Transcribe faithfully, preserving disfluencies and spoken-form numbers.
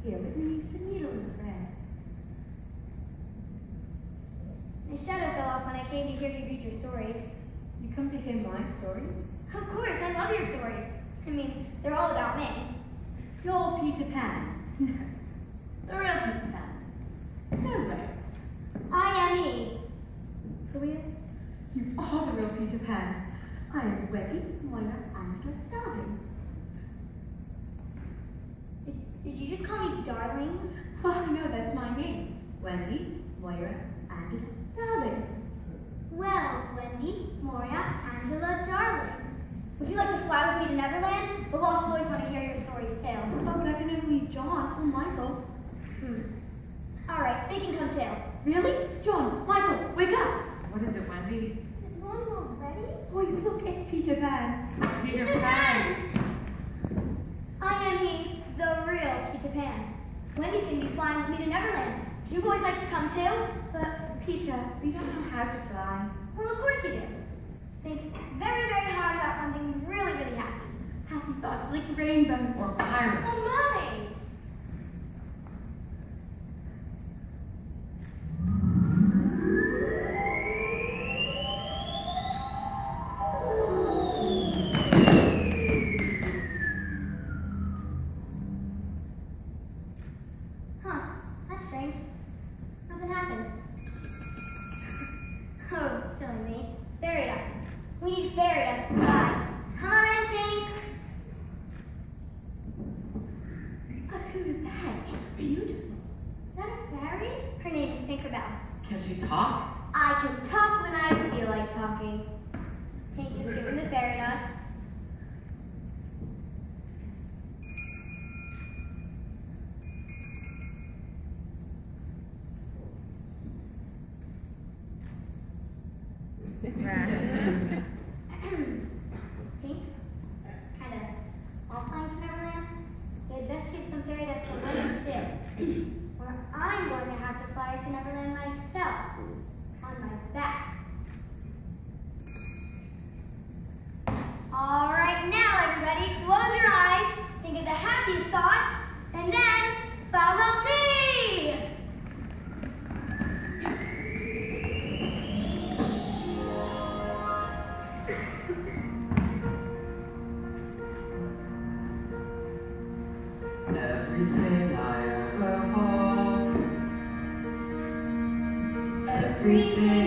Here, let me use the needle and thread. My shadow fell off when I came to hear you read your stories. You come to hear my stories? Of course, I love your stories. I mean, they're all about me. You're Peter Pan. No. The real Peter Pan. No way. I am me. So weird. You are the real Peter Pan. I am Wendy, Moira, Angela, darling. Did, did you just call me darling? Oh, no, that's my name. Wendy, Moira, Angela, darling. Well, Wendy, Moira, Angela, darling. Would you like to fly with me to Neverland? The lost boys want to hear your stories too. Oh, but I can only leave John or Michael. Hmm. All right, they can come too. Really? John, Michael, wake up! What is it, Wendy? Is it going already? Boys, look, it's Peter Pan. Peter, Peter Pan! I am he, the real Peter Pan. Wendy's going to be flying with me to Neverland. Do you boys like to come too? But, Peter, we don't know how to fly. Well, of course you do. Think very, very hard about something really, really happy. Happy thoughts like rainbows. Or pirates. Oh, mermaids. Huh, that's strange. Nothing happened. Oh, silly me. Fairy dust. We need fairy dust to fly. Come on in, Tink. But who is that? She's beautiful. Is that a fairy? Her name is Tinkerbell. Can she talk? I can talk when I feel like talking. Tink, just give her the fairy dust. Tink, kind of all flying to Neverland? They'd best give some fairy dust to Wendy too. Or I'm going to have to fly to Neverland myself, on my back. All right, now everybody, close your eyes, think of the happiest thoughts, and then follow me! Everything I ever hope, everything